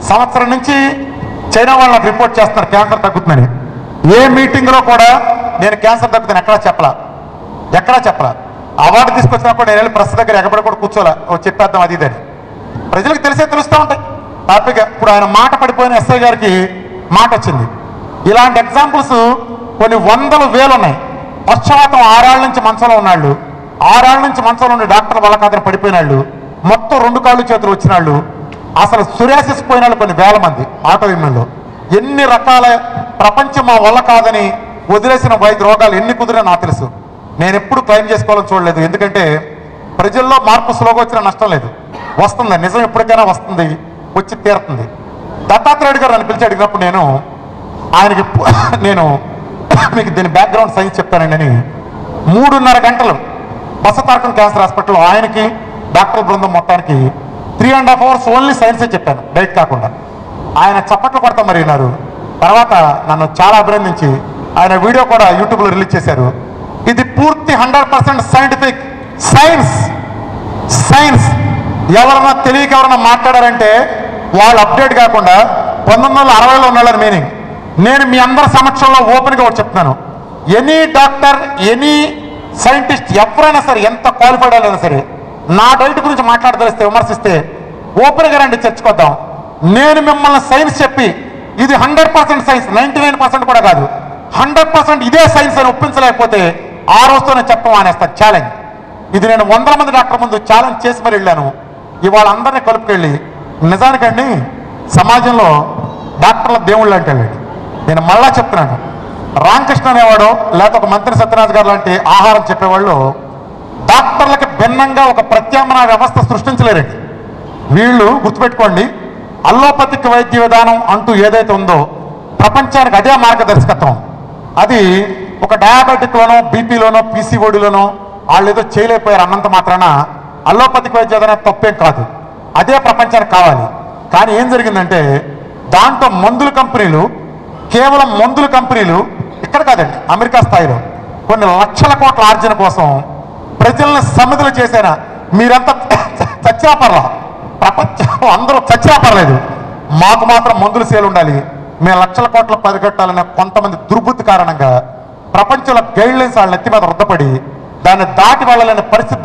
సంవత్సరం నుంచి చైనా వాళ్ళు నాకు రిపోర్ట్ చేస్తున్నారు క్యాన్సర్ తగ్గుతుందని. ఏ మీటింగ్లో కూడా నేను క్యాన్సర్ తగ్గుతాను ఎక్కడా చెప్పలా. అవార్డు తీసుకొచ్చినప్పుడు నేను వెళ్ళి ప్రెస్ దగ్గర ఎగబడి కూడా కూర్చోలే, చెప్పేద్దాం అది ఇదని. ప్రజలకు తెలుస్తూ ఉంటాయి హ్యాపీగా. ఇప్పుడు ఆయన మాట పడిపోయిన ఎస్ఐ గారికి మాట వచ్చింది. ఇలాంటి ఎగ్జాంపుల్స్ కొన్ని వందలు వేలు ఉన్నాయి. పశ్చాత్తం 6 ఏళ్ల నుంచి మంచంలో ఉన్నాళ్ళు, 6 ఏళ్ల నుంచి మంచంలో ఉండి డాక్టర్ వల్ల కాదని పడిపోయినాళ్ళు, మొత్తం 2 కాళ్ళు చేతులు వచ్చినాళ్ళు, అసలు సురాసిస్ పోయినాళ్ళు కొన్ని వేల మంది ఆటో ఇమ్మల్లో. ఎన్ని రకాల ప్రపంచం మా వల్ల కాదని వదిలేసిన వైద్య రోగాలు ఎన్ని కుదిరే నాకు తెలుసు. నేను ఎప్పుడు క్లెయిమ్ చేసుకోవాలని చూడలేదు. ఎందుకంటే ప్రజల్లో మార్పు స్లోగా వచ్చినా నష్టం లేదు, వస్తుంది. నిజం ఎప్పటికైనా వస్తుంది, వచ్చి తీరుతుంది. దత్తాత్రేయుడు గారు నన్ను పిలిచి అడిగినప్పుడు ఆయనకి నేను మీకు దీని బ్యాక్గ్రౌండ్ సైన్స్ చెప్తానండి అని 3.5 గంటలు బసతారకం క్యాన్సర్ హాస్పిటల్లో ఆయనకి డాక్టర్ బృందం మొత్తానికి 3.5 hours ఓన్లీ సైన్సే చెప్పాను, డైట్ కాకుండా. ఆయన చప్పట్లు కొడతా మరి విన్నారు. తర్వాత నన్ను చాలా అభినందించి ఆయన వీడియో కూడా యూట్యూబ్లో రిలీజ్ చేశారు. ఇది పూర్తి 100% సైంటిఫిక్ సైన్స్. ఎవరన్నా తెలియక ఎవరన్నా మాట్లాడారంటే వాళ్ళు అప్డేట్ కాకుండా 1960లో ఉన్నాళ్ళని మీనింగ్. నేను మీ అందరి సమక్షంలో ఓపెన్గా ఒకటి చెప్తున్నాను. ఎనీ డాక్టర్, ఎనీ సైంటిస్ట్ ఎవరైనా సరే, ఎంత క్వాలిఫైడ్ అయినా సరే, నా డైట్ గురించి మాట్లాడదలిస్తే, విమర్శిస్తే ఓపెన్గా రండి, చర్చకొద్దాం. నేను మిమ్మల్ని సైన్స్ చెప్పి ఇది 100% సైన్స్, 99% కూడా కాదు, 100% ఇదే సైన్స్ అని ఒప్పించలేకపోతే ఆ రోజుతో నేను చెప్పడం మానేస్తాను. ఛాలెంజ్ ఇది. నేను 100 మంది డాక్టర్ ముందు ఛాలెంజ్ చేసి మరి వెళ్ళాను. ఇవాళ అందరినీ కలుపుకెళ్ళి నిజానికండి సమాజంలో డాక్టర్ల దేవుళ్ళు అంటే నేను మళ్ళా చెప్తున్నాను. రామకృష్ణ అనేవాడు లేకపోతే ఒక మంత్రి సత్యనారాయణ గారు లాంటి ఆహారం చెప్పేవాళ్ళు డాక్టర్లకి భిన్నంగా ఒక ప్రత్యామ్నాయ వ్యవస్థ సృష్టించలేరండి. వీళ్ళు గుర్తుపెట్టుకోండి, అల్లోపతిక్ వైద్య విధానం అంటూ ఏదైతే ఉందో ప్రపంచానికి అదే మార్గదర్శకత్వం. అది ఒక డయాబెటిక్లోనో, బీపీలోనో, పీసీఓడిలోనో వాళ్ళు ఏదో చేయలేకపోయారు అన్నంత మాత్రాన అల్లోపతిక్ వైద్య విధానం తప్పేం కాదు, అదే ప్రపంచానికి కావాలి. కానీ ఏం జరిగిందంటే దాంట్లో మందుల కంపెనీలు, కేవలం మందుల కంపెనీలు ఇక్కడ కాదండి, అమెరికా స్థాయిలో కొన్ని లక్షల కోట్ల ఆర్జన కోసం ప్రజల్ని సమితులు చేసేనా. మీరంతా చచ్చినా పర్లా, ప్రపంచం అందరూ చచ్చినా పర్లేదు, మాకు మాత్రం మందుల సేలు ఉండాలి, మేము లక్షల కోట్ల పరిగెట్టాలనే కొంతమంది దుర్బుద్ధి కారణంగా ప్రపంచంలో గైడ్లైన్స్ వాళ్ళ నెత్తి మీద రుద్దపడి దాన్ని దాటి వెళ్ళలేని పరిస్థితి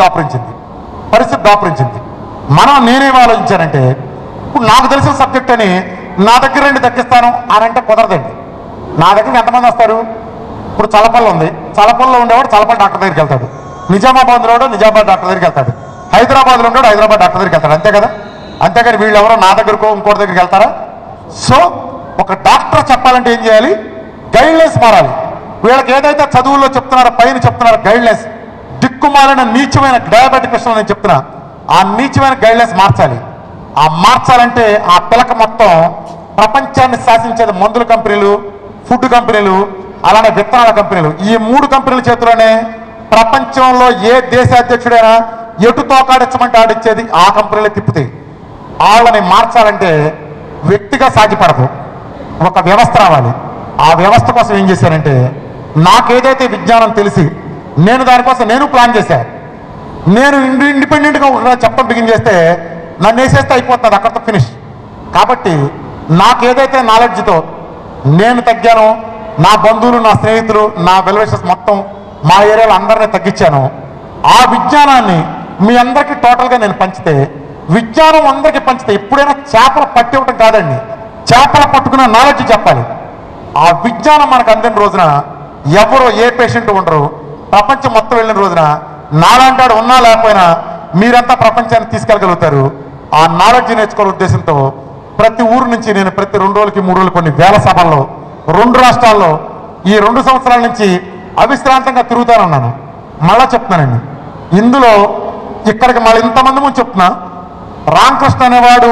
దాపురించింది. నేనేం ఆలోచించానంటే, ఇప్పుడు నాకు తెలిసిన సబ్జెక్ట్ అని నా దగ్గర రండి తగ్గిస్తాను అని అంటే కుదరదండి. నా దగ్గర ఎంతమంది వస్తారు? ఇప్పుడు చలపల్లి ఉంది, చలపల్లిలో ఉండేవాడు చలపల్లి డాక్టర్ దగ్గరికి వెళ్తాడు, నిజామాబాద్లో ఉండేవాడు నిజామాబాద్ డాక్టర్ దగ్గరికి వెళ్తాడు, హైదరాబాద్లో ఉండేవాడు హైదరాబాద్ డాక్టర్ దగ్గరికి వెళ్తాడు, అంతే కదా. అంతేగాని వీళ్ళు ఎవరో నా దగ్గరకో ఇంకోటి దగ్గరికి వెళ్తారా? సో ఒక డాక్టర్ చెప్పాలంటే ఏం చేయాలి? గైడ్లైన్స్ మారాలి. వీళ్ళకి ఏదైతే చదువుల్లో చెప్తున్నారో, పైన చెప్తున్నారో గైడ్లైన్స్, దిక్కుమాలిన నీచమైన డయాబెటిక్ విషయంలో నేను చెప్తున్నా, ఆ నీచమైన గైడ్లైన్స్ మార్చాలి. ఆ మార్చాలంటే ఆ పిలక మొత్తం ప్రపంచాన్ని శాసించేది మందుల కంపెనీలు, ఫుడ్ కంపెనీలు, అలానే విత్తనాల కంపెనీలు. ఈ 3 కంపెనీల చేతిలోనే ప్రపంచంలో ఏ దేశ అధ్యక్షుడైనా ఎటు తోకాడించమంటే ఆడిచ్చేది ఆ కంపెనీలే తిప్పుతాయి. వాళ్ళని మార్చాలంటే వ్యక్తిగా సాధ్యపడదు, ఒక వ్యవస్థ రావాలి. ఆ వ్యవస్థ కోసం ఏం చేశానంటే, నాకేదైతే విజ్ఞానం తెలిసి నేను దానికోసం ప్లాన్ చేశాను. నేను ఇండిపెండెంట్గా చెప్పడం బిగిన్ చేస్తే నన్ను వేసేస్తే అయిపోతుంది, అక్కడితో ఫినిష్. కాబట్టి నాకేదైతే నాలెడ్జ్తో నేను తగ్గానో, నా బంధువులు, నా స్నేహితులు, నా వెల్విషర్స్ మొత్తం మా ఏరియాలో అందరినీ తగ్గించాను. ఆ విజ్ఞానాన్ని మీ అందరికీ టోటల్గా నేను పంచితే, విజ్ఞానం అందరికీ పంచితే, ఎప్పుడైనా చేపలు పట్టివ్వటం కాదండి, చేపలు పట్టుకున్న నాలెడ్జ్ చెప్పాలి. ఆ విజ్ఞానం మనకు అందిన రోజున ఎవరో ఏ పేషెంట్ ఉండరు, ప్రపంచం మొత్తం వెళ్ళిన రోజున నాలాంటాడు ఉన్నా లేకపోయినా మీరంతా ప్రపంచాన్ని తీసుకెళ్ళగలుగుతారు. ఆ నాలెడ్జ్ నేర్చుకోవాల ఉద్దేశంతో ప్రతి ఊరు నుంచి నేను ప్రతి 2 రోజులకి 3 రోజులు కొన్ని వేల సభల్లో 2 రాష్ట్రాల్లో ఈ 2 సంవత్సరాల నుంచి అవిశ్రాంతంగా తిరుగుతానున్నాను. మళ్ళా చెప్తున్నానండి, ఇందులో ఇక్కడికి మళ్ళీ ఇంతమంది ముందు చెప్తున్నా, రామకృష్ణ అనేవాడు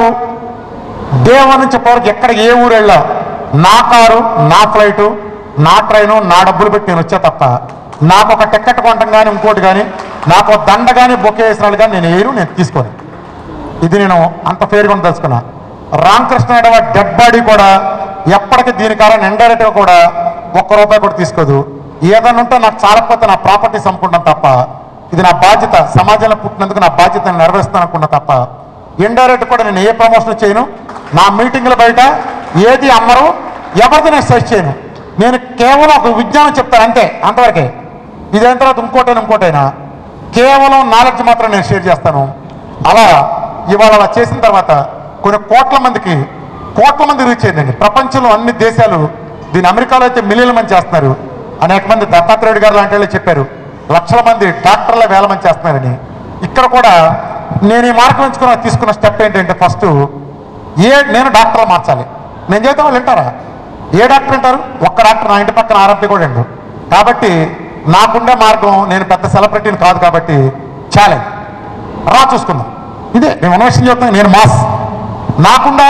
డే 1 నుంచి చెప్పేవరకు ఎక్కడ ఏ ఊరు వెళ్ళా నా కారు, నా ఫ్లైటు, నా ట్రైను, నా డబ్బులు పెట్టి నేను వచ్చా తప్ప నాకు ఒక టికెట్ కొనటం కానీ ఇంకోటి కానీ, నాకు దండ కానీ బొకే వేసినాడు కానీ నేను తీసుకోను. ఇది నేను అంత ఫేర్గా తెలుసుకున్నా. రామకృష్ణ అనేవాడు డెడ్ బాడీ కూడా ఎప్పటికీ దీని కారణం ఇండైరెక్ట్గా కూడా ₹1 కూడా తీసుకోదు. ఏదైనా ఉంటే నాకు చాలకపోతే నా ప్రాపర్టీస్ అమ్ముకుంటాను తప్ప, ఇది నా బాధ్యత, సమాజంలో పుట్టినందుకు నా బాధ్యతను నెరవేరుస్తాను అనుకున్నా తప్ప ఇండైరెక్ట్ కూడా నేను ఏ ప్రమోషన్ చేయను. నా మీటింగ్ల బయట ఏది అమ్మరు, ఎవరిది నేను సజెస్ట్ చేయను. నేను కేవలం ఒక విజ్ఞానం చెప్తాను అంతే, అంతవరకే. ఇదైన తర్వాత ఇంకోటైనా కేవలం నాలెడ్జ్ మాత్రం నేను షేర్ చేస్తాను. అలా ఇవాళ అలా చేసిన తర్వాత కొన్ని కోట్ల మంది రీచ్ అయిందండి. ప్రపంచంలో అన్ని దేశాలు దీన్ని, అమెరికాలో అయితే మిలియన్ల మంది చేస్తున్నారు. అనేక మంది దత్తాత్రేయుడు గారు లాంటి వాళ్ళు చెప్పారు, లక్షల మంది డాక్టర్ల వేల మంది చేస్తున్నారని. ఇక్కడ కూడా నేను ఈ మార్గం తీసుకున్న స్టెప్ ఏంటంటే, ఫస్ట్ నేను డాక్టర్లు మార్చాలి. నేను చేస్తే వాళ్ళు వింటారా? ఏ డాక్టర్ వింటారు? ఒక్క డాక్టర్ నా ఇంటి పక్కన ఆర్ఎంపీ కూడా వింటారు. కాబట్టి నాకుండే మార్గం, నేను పెద్ద సెలబ్రిటీని కాదు కాబట్టి ఛాలెంజ్ చూసుకుందాం. ఇదే నేను ఇన్వెస్టింగ్ చెప్తాను. నేను మాస్, నాకుండా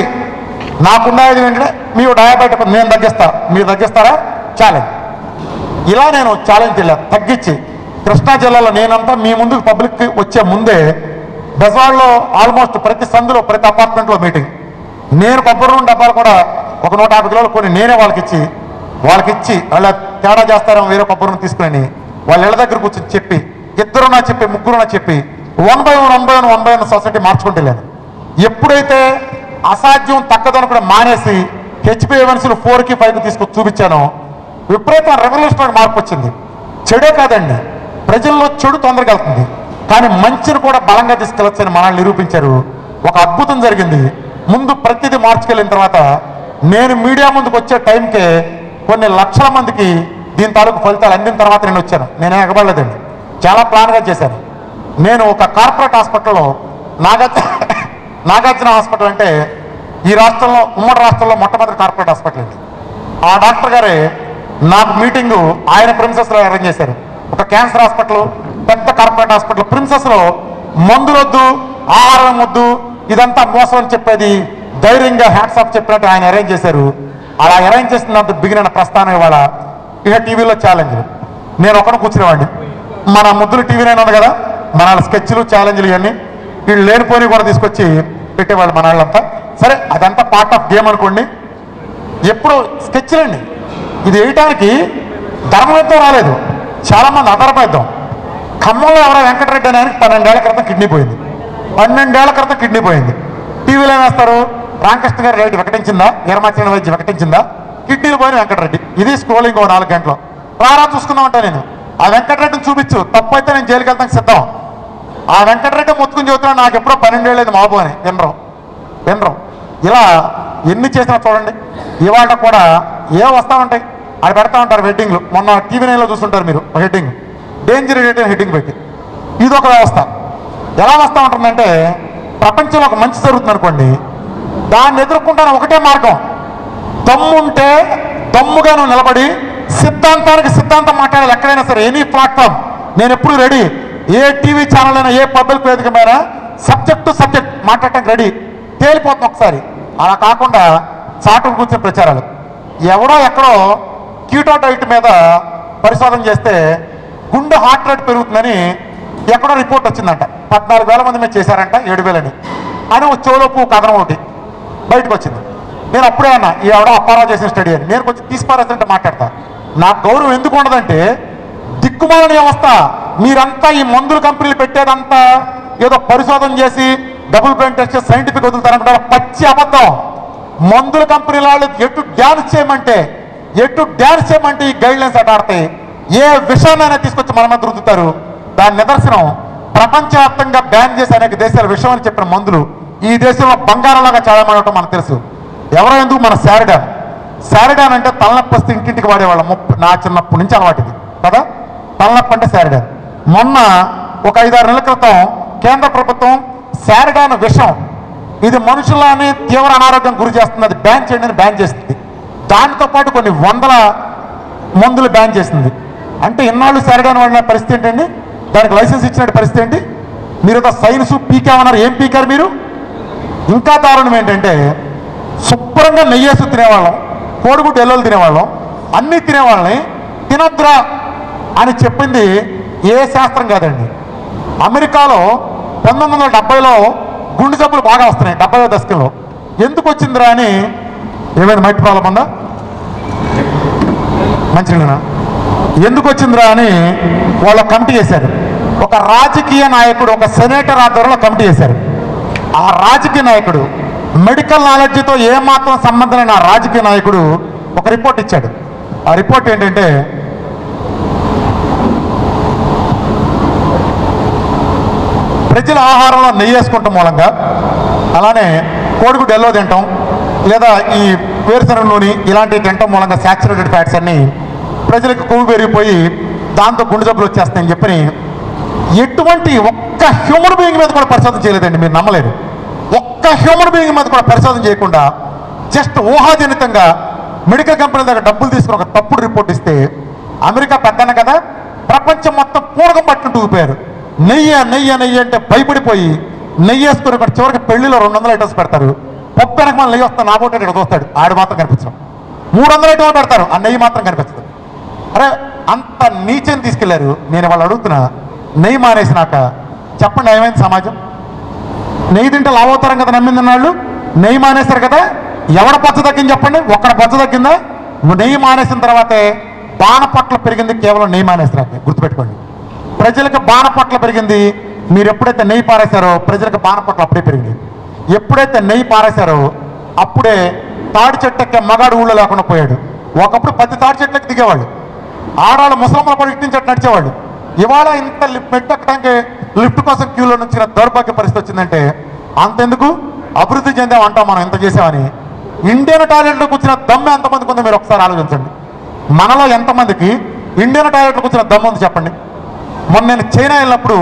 ఆయుధం ఏంటంటే మీరు డయాబెటిక్ నేను తగ్గిస్తా, మీరు తగ్గిస్తారా? ఛాలెంజ్. ఇలా నేను ఛాలెంజ్ వెళ్ళా తగ్గించి కృష్ణా జిల్లాలో నేనంతా మీ ముందుకు పబ్లిక్కి వచ్చే ముందే బెజవాడలో ఆల్మోస్ట్ ప్రతి సందులో ప్రతి అపార్ట్మెంట్లో మీటింగ్. నేను కొబ్బరి నూనె డబ్బాలు కూడా ఒక 150 కిలోలు కొని నేనే వాళ్ళకి ఇచ్చి వాళ్ళ తేడా చేస్తారేమో వేరే కొబ్బరి నూనె తీసుకుని వాళ్ళ ఇళ్ళ దగ్గర కూర్చొని చెప్పి, ఇద్దరున్నా చెప్పి, ముగ్గురున్నా చెప్పి 1 by 1 సొసైటీ మార్చుకుంటూ వెళ్ళాను. ఎప్పుడైతే అసాధ్యం తక్కదనుకుని మానేసి హెచ్బిఏవన్సీలు 4కి 5కి తీసుకొచ్చి చూపించానో విపరీతం రెవల్యూషనరీ మార్పు వచ్చింది. చెడే కాదండి, ప్రజల్లో చెడు తొందరగా వెళ్తుంది, కానీ మంచిని కూడా బలంగా తీసుకెళ్ళొచ్చని మనల్ని నిరూపించారు. ఒక అద్భుతం జరిగింది. ముందు ప్రతిదీ మార్చుకెళ్ళిన తర్వాత నేను మీడియా ముందుకు వచ్చే టైంకే కొన్ని లక్షల మందికి దీని తాలూకు ఫలితాలు అందిన తర్వాత నేను వచ్చాను. నేనే ఎగబడలేదండి, చాలా ప్లాన్గా చేశాను. నేను ఒక కార్పొరేట్ హాస్పిటల్లో నాగార్జున హాస్పిటల్ అంటే ఈ రాష్ట్రంలో, ఉమ్మడి రాష్ట్రంలో మొట్టమొదటి కార్పొరేట్ హాస్పిటల్ అండి. ఆ డాక్టర్ గారే నాకు మీటింగు ఆయన ప్రిన్సెస్లో అరేంజ్ చేశారు. ఒక క్యాన్సర్ హాస్పిటల్, పెద్ద కార్పొరేట్ హాస్పిటల్ ప్రిన్సెస్లో మందులొద్దు, ఆహారం వద్దు, ఇదంతా మోసం అని చెప్పేది ధైర్యంగా హ్యాట్స్ ఆఫ్ చెప్పినట్టు ఆయన అరేంజ్ చేశారు. అలా అరేంజ్ చేసినంత బిగిన ప్రస్థానం ఇవాళ ఇక టీవీలో ఛాలెంజ్లు. నేను ఒకటి కూర్చునేవాడిని. మన ముద్దులు టీవీనైనా ఉంది కదా, మన స్కెచ్లు ఛాలెంజ్లు ఇవన్నీ వీళ్ళు లేనిపోని కూడా తీసుకొచ్చి పెట్టేవాళ్ళు మన వాళ్ళంతా. సరే, అదంతా పార్ట్ ఆఫ్ గేమ్ అనుకోండి. ఎప్పుడు స్కెచ్లండి, ఇది వేయటానికి ధర్మయుద్ధం రాలేదు, చాలామంది అధర్మయుద్ధం. ఖమ్మంలో ఎవరో వెంకటరెడ్డి అని 12 ఏళ్ల క్రితం కిడ్నీ పోయింది. 12 ఏళ్ల క్రితం కిడ్నీ పోయింది. టీవీలో ఏమేస్తారు? రామకృష్ణ గారి రైతు వికటించిందా, ఎర్మాచిన వైద్య వికటించిందా, కిడ్నీలు పోయిన వెంకటరెడ్డి. ఇది స్క్రోలింగ్ 4 గంటలు చూసుకుందామంటా. నేను ఆ వెంకటరెడ్డిని చూపించు, తప్పు అయితే నేను జైలుకి వెళ్తానికి సిద్ధం. ఆ వెంకటరెడ్డి మొత్తుకుని చెబుతున్నాడు నాకు ఎప్పుడో 12 ఏళ్ళేది మాబు అని. వినరు. ఇలా ఎన్ని చేసినా చూడండి. ఇవాళ కూడా వస్తూ ఉంటాయి, అది పెడతా ఉంటారు హెడ్డింగ్లు. మొన్న టీవీ 9లో చూస్తుంటారు మీరు హెడ్డింగ్, డేంజర్ హెడ్డింగ్ పెట్టి. ఇదొక వ్యవస్థ. ఎలా వస్తూ ఉంటుందంటే, ప్రపంచంలో ఒక మంచి జరుగుతుంది అనుకోండి, దాన్ని ఎదుర్కొంటాను ఒకటే మార్గం, దమ్ముంటే దమ్ముగా నువ్వు నిలబడి సిద్ధాంతం మాట్లాడాలి. ఎక్కడైనా సరే, ఎనీ ప్లాట్ఫామ్ నేను ఎప్పుడు రెడీ. ఏ టీవీ ఛానల్ అయినా, ఏ పబ్లిక్ వేదిక మీద సబ్జెక్ట్ మాట్లాడటానికి రెడీ. తేలిపోతుంది ఒకసారి. అలా కాకుండా చాటుకు కూర్చుని ప్రచారాలు. ఎవడో ఎక్కడో కీటో డైట్ మీద పరిశోధన చేస్తే గుండె హార్ట్ రేట్ పెరుగుతుందని ఎక్కడో రిపోర్ట్ వచ్చిందంట. 14,000 మంది మీద చేశారంట, 7,000 అని ఒక చెవులోపు కథనం ఒకటి బయటకు వచ్చింది. నేను అప్పుడే అన్నా, ఈ ఎవడో అప్పారావు చేసిన స్టడీ అని. నేను కొంచెం తీసిపారేస్తుంటే మాట్లాడతా. నాకు గౌరవం ఎందుకు ఉండదంటే, దిక్కుమాలని వ్యవస్థ మీరంతా ఈ మందుల కంపెనీలు పెట్టేదంతా ఏదో పరిశోధన చేసి డబుల్ బ్రెయిన్ టెస్ట్ చేసి సైంటిఫిక్ వదులుతారంటారు. పచ్చి అబద్ధం. మందుల కంపెనీల వాళ్ళు ఎటు డ్యాన్స్ చేయమంటే ఈ గైడ్ లైన్స్ అటాడతాయి. ఏ విషయాన్నైనా తీసుకొచ్చి మన మీద రుద్దుతారు. దాని నిదర్శనం ప్రపంచవ్యాప్తంగా బ్యాన్ చేసి అనేక దేశాల విషయం అని చెప్పిన మందులు ఈ దేశంలో బంగారంలాగా చాలా ఉండటం మనకు తెలుసు. ఎవరో ఎందుకు, మన శారిడాన్ అంటే తలనొప్పి వస్తే ఇంటింటికి వాడేవాళ్ళం. నా చిన్నప్పటి నుంచి అలవాటిది కదా, తలనొప్పి అంటే శారిడాన్. మొన్న ఒక 5-6 నెలల క్రితం కేంద్ర ప్రభుత్వం శారిడాన్ విషం, ఇది మనుషులని తీవ్ర అనారోగ్యం గురి చేస్తుంది, అది బ్యాన్ చేయండి అని బ్యాన్ చేస్తుంది. దానితో పాటు కొన్ని 100 మందులు బ్యాన్ చేసింది. అంటే ఇన్నాళ్ళు శారిడాన్ వాడిన పరిస్థితి ఏంటండి? దానికి లైసెన్స్ ఇచ్చిన పరిస్థితి ఏంటి? మీరు ఒక సైన్స్ పీకామన్నారు, ఏం పీకారు మీరు? ఇంకా దారుణం ఏంటంటే, శుభ్రంగా నెయ్యేసు తినేవాళ్ళం, కోడిగుడ్డు ఎల్లోలు తినేవాళ్ళం, అన్నీ తినేవాళ్ళని తినొద్దురా అని చెప్పింది ఏ శాస్త్రం కాదండి. అమెరికాలో 1970లో గుండె జబ్బులు బాగా వస్తున్నాయి, 70వ దశకంలో. ఎందుకు వచ్చిందిరా అని, ఏమైనా మైట్ ప్రాబ్లం ఉందా? మంచిగా ఎందుకు వచ్చిందిరా అని వాళ్ళ కమిటీ చేశారు. ఒక రాజకీయ నాయకుడు, ఒక సెనేటర్ ఆధ్వర్యంలో కమిటీ చేశారు. ఆ రాజకీయ నాయకుడు, మెడికల్ నాలెడ్జ్తో ఏమాత్రం సంబంధం లేని ఆ రాజకీయ నాయకుడు ఒక రిపోర్ట్ ఇచ్చాడు. ఆ రిపోర్ట్ ఏంటంటే, ప్రజల ఆహారంలో నెయ్యి వేసుకుంటాం మూలంగా, అలానే కోడిగుడ్డు ఎల్లో తింటాం, లేదా ఈ వేరుశనగ నూనె ఇలాంటివి తింటాం మూలంగా శాచురేటెడ్ ఫ్యాట్స్ అన్నీ ప్రజలకు కొవ్వు పెరిగిపోయి దాంతో గుండె జబ్బులు వచ్చేస్తాయని చెప్పి ఎటువంటి ఒక్క హ్యూమన్ బీయింగ్ మీద కూడా పరిశోధన చేయలేదండి. మీరు నమ్మలేరు. ఒక్క హ్యూమన్ బీయింగ్ మీద కూడా పరిశోధన చేయకుండా జస్ట్ ఊహాజనితంగా మెడికల్ కంపెనీల దగ్గర డబ్బులు తీసుకుని ఒక తప్పుడు రిపోర్ట్ ఇస్తే అమెరికా పెద్దన కదా, ప్రపంచం మొత్తం పూనకం పట్టుకుంటూ ఊపారు. నెయ్యి నెయ్యి నెయ్యి అంటే భయపడిపోయి నెయ్యి వేసుకుని ఒకటి చివరికి పెళ్లిలో 200 ఐటమ్స్ పెడతారు. పప్పు వెనక మన నెయ్యి వస్తాను, నా పోటీ ఇక్కడ చూస్తాడు, ఆడు మాత్రం కనిపించడం. 300 ఐటమ్లు పెడతారు, ఆ నెయ్యి మాత్రం కనిపించదు. అరే అంత నీచని తీసుకెళ్లారు. నేను వాళ్ళు అడుగుతున్నా, నెయ్యి మానేసినాక చెప్పండి ఏమైంది సమాజం? నెయ్యి తింటే లావు అవుతారం కదా నమ్మింది వాళ్ళు, నెయ్యి మానేస్తారు కదా, ఎవడ పచ్చ తగ్గింది చెప్పండి? ఒక్కడ పచ్చ తగ్గిందా? నెయ్యి మానేసిన తర్వాతే బాణపట్ల పెరిగింది, కేవలం నెయ్యి మానేసినాక. గుర్తుపెట్టుకోండి, ప్రజలకు బాణపట్ల పెరిగింది. మీరు ఎప్పుడైతే నెయ్యి పారేశారో ప్రజలకు బాణపట్ల అప్పుడే పెరిగింది. ఎప్పుడైతే నెయ్యి పారేశారో అప్పుడే తాడి చెట్టెక్కే మగాడు ఊళ్ళో లేకుండా పోయాడు. ఒకప్పుడు 10 తాడి చెట్లకి దిగేవాళ్ళు, ఆడవాళ్ళు ముసలమ్మల కూడా ఇట్టించట్టు నడిచేవాళ్ళు. ఇవాళ ఇంత మెట్టెక్కడానికి లిఫ్ట్ కోసం క్యూలో నుంచి దౌర్భాగ్య పరిస్థితి వచ్చిందంటే అంతెందుకు అభివృద్ధి చెందామంటాం మనం ఎంత చేసామని. ఇండియన్ టాయిలెట్లో కూర్చున్న దమ్ము ఎంతమందికి ఉందో మీరు ఒకసారి ఆలోచించండి. మనలో ఎంతమందికి ఇండియన్ టాయిలెట్లో కూర్చున్న దమ్ము ఉంది చెప్పండి? మొన్న నేను చైనా వెళ్ళినప్పుడు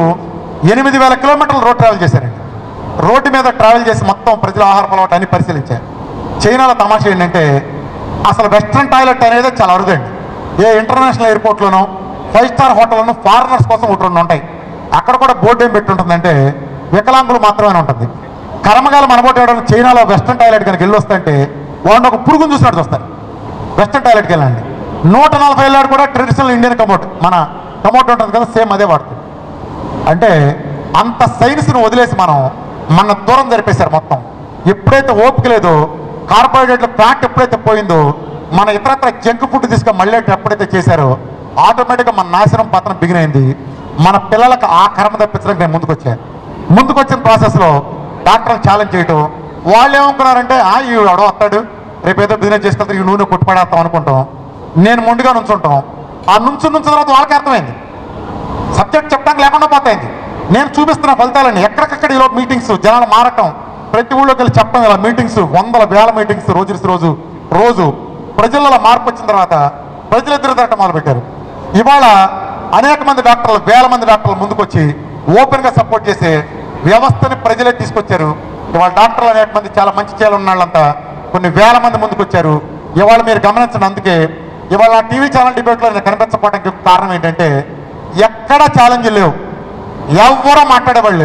8000 కిలోమీటర్లు రోడ్ ట్రావెల్ చేశానండి. రోడ్డు మీద ట్రావెల్ చేసి మొత్తం ప్రజల ఆహార అలవాటు అన్ని పరిశీలించాను. చైనాలో తమాషా ఏంటంటే అసలు వెస్ట్రన్ టాయిలెట్ అనేది చాలా అరుదండి. ఏ ఇంటర్నేషనల్ ఎయిర్పోర్ట్లోనూ 5 స్టార్ హోటల్లోనూ ఫారినర్స్ కోసం ఒకటి 2 ఉంటాయి. అక్కడ కూడా బోర్డు ఏం పెట్టి ఉంటుందంటే వికలాంగులు మాత్రమే ఉంటుంది. కర్మగాలు మనబోటి చైనాలో వెస్ట్రన్ టాయిలెట్ కనుక వెళ్ళి వస్తుంటే వాళ్ళు ఒక పురుగును చూసినట్టు చూస్తారు. వెస్ట్రన్ టాయిలెట్కి వెళ్ళండి, 140 ఏళ్ళాడు కూడా ట్రెడిషనల్ ఇండియన్ కమోట్, మన కమోట్ ఉంటుంది కదా, సేమ్ అదే వాడుతుంది. అంటే అంత సైన్స్ను వదిలేసి మన దూరం జరిపేశారు మొత్తం. ఎప్పుడైతే ఓపిక లేదో, కార్బోహైడ్రేట్ల ఫ్యాట్ ఎప్పుడైతే పోయిందో, మన ఇతరత్ర జంక్ ఫుడ్ తీసుకొని మళ్ళీ ఎప్పుడైతే చేశారో ఆటోమేటిక్గా మన నాశనం పతనం బిగినైంది. మన పిల్లలకు ఆ కర్మ తప్పించడానికి నేను ముందుకొచ్చిన ప్రాసెస్లో డాక్టర్లు ఛాలెంజ్ చేయటం. వాళ్ళు ఏమనుకున్నారంటే ఈ అడవ వస్తాడు, రేపు ఏదో బిజినెస్ చేసుకుంటారు, ఈ నూనె కొట్టుపడేస్తాం అనుకుంటాం. నేను మొండిగా నుంచుంటాం. ఆ నుంచిన తర్వాత వాళ్ళకి అర్థమైంది సబ్జెక్ట్ చెప్పడానికి లేకుండా పోతాయింది. నేను చూపిస్తున్న ఫలితాలని ఎక్కడికక్కడ ఈరోజు మీటింగ్స్, జనాలు మారటం, ప్రతి ఊళ్ళోకి వెళ్ళి చెప్పడం, ఇలా మీటింగ్స్, 100,000 మీటింగ్స్ రోజు ప్రజలలో మార్పు వచ్చిన తర్వాత ప్రజలు ఎదురు తిరగటం మొదలుపెట్టారు. ఇవాళ అనేక మంది డాక్టర్లు, 1000 మంది డాక్టర్లు ముందుకొచ్చి ఓపెన్గా సపోర్ట్ చేసే వ్యవస్థని ప్రజలే తీసుకొచ్చారు. ఇవాళ డాక్టర్లు అనేక మంది చాలా మంచి చేయాలన్న వాళ్ళంతా కొన్ని 1000 మంది ముందుకొచ్చారు. ఇవాళ మీరు గమనించండి. అందుకే ఇవాళ టీవీ ఛానల్ డిబేట్లో నేను కనిపించకపోవడానికి కారణం ఏంటంటే ఎక్కడ ఛాలెంజ్లు లేవు, ఎవ్వరూ మాట్లాడేవాళ్ళు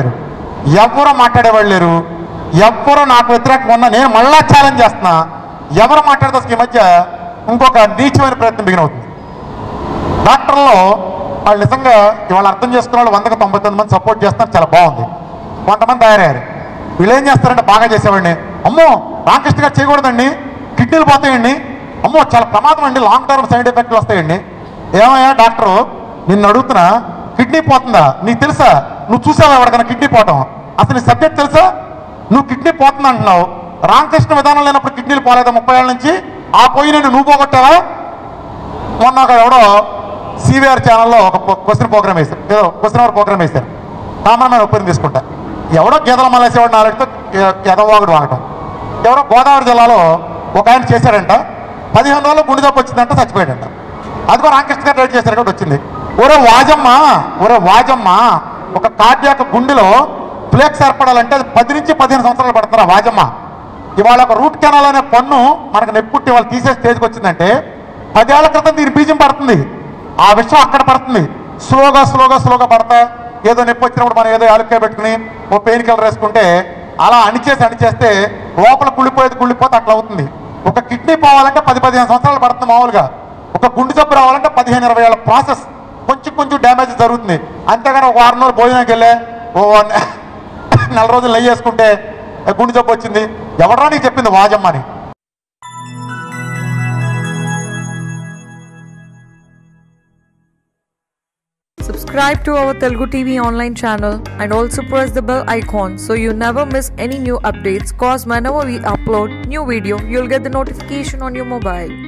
లేరు, ఎవ్వరూ నాకు వ్యతిరేకంగా ఉన్నా నేను మళ్ళా ఛాలెంజ్ చేస్తున్నా. ఎవరు మాట్లాడితే ఈ మధ్య ఇంకొక నీచమైన ప్రయత్నం బిగినవుతుంది. డాక్టర్లో వాళ్ళు నిజంగా ఇవాళ అర్థం చేసుకున్న వాళ్ళు 199 మంది సపోర్ట్ చేస్తున్నారు, చాలా బాగుంది. కొంతమంది తయారయ్యారు. వీళ్ళు ఏం చేస్తారంటే బాగా చేసేవాడిని, అమ్మో రామకృష్ణ గారు చేయకూడదండి, కిడ్నీలు పోతాయండి, అమ్మో చాలా ప్రమాదం అండి, లాంగ్ టర్మ్ సైడ్ ఎఫెక్ట్లు వస్తాయండి. ఏమయ్యా డాక్టరు, నిన్ను అడుగుతున్నా, కిడ్నీ పోతుందా నీకు తెలుసా? నువ్వు చూసావా ఎవరికైనా కిడ్నీ పోవటం? అసలు నీ సబ్జెక్ట్ తెలుసా? నువ్వు కిడ్నీ పోతుంది అంటున్నావు, రామకృష్ణ విధానం లేనప్పుడు కిడ్నీలు పోలేదా 30 ఏళ్ళ నుంచి? ఆ పోయి నేను నువ్వు పోగొట్టావా? మొన్న ఎవడో సివిఆర్ ఛానల్లో ఒక క్వశ్చన్ ప్రోగ్రామ్ వేశారు, ఏదో క్వశ్చన్ అవర్ ప్రోగ్రామ్ వేశారు. కామన్ ఒపీనియన్ తీసుకుంటా. ఎవడో గీతల మలేసేవాడు నాలుగుతో ఎదవాగుడు వాగటం. ఎవరో గోదావరి జిల్లాలో ఒక ఆయన చేశాడంట, 15 రోజులు గుండె జబ్బు వచ్చిందంట, చచ్చిపోయాడంట. అది కూడా రామకృష్ణ గారు రైడ్ చేశారు కాబట్టి వచ్చింది. ఒరే వాజమ్మ, ఒక కార్డియాక్ గుండెలో ఫ్లేక్స్ ఏర్పడాలంటే అది 10 నుంచి 15 సంవత్సరాలు పడుతున్నారు. వాజమ్మ, ఇవాళ ఒక రూట్ కెనాల్ అనే పన్ను మనకు నెప్పుట్టి వాళ్ళు తీసే స్టేజ్కి వచ్చిందంటే 10 ఏళ్ల క్రితం దీని బీజం పడుతుంది. ఆ విషయం అక్కడ పడుతుంది. స్లోగా పడతా ఏదో నొప్పి వచ్చినప్పుడు మనం ఏదో యాలక్కాయ పెట్టుకుని ఓ పెయిన్ కిల్లర్ వేసుకుంటే అలా అణిచేస్తే లోపల కుళ్ళిపోతే అట్లా అవుతుంది. ఒక కిడ్నీ పోవాలంటే 10-15 సంవత్సరాలు పడుతుంది మామూలుగా. ఒక గుండె జబ్బు రావాలంటే 15-20 ఏళ్ళ ప్రాసెస్. కొంచెం డ్యామేజ్ జరుగుతుంది. అంతేగాని ఒక 6 నెలలు భోజనానికి వెళ్ళే ఓ 4 రోజులు నెయ్యి వేసుకుంటే గుండె జబ్బు వచ్చింది. ఎవడరా నీకు చెప్పింది వాజమ్మని? Subscribe subscribe to our Telugu TV online channel and also press the bell icon so you never miss any new updates, cause whenever we upload new video, you'll get the notification on your mobile.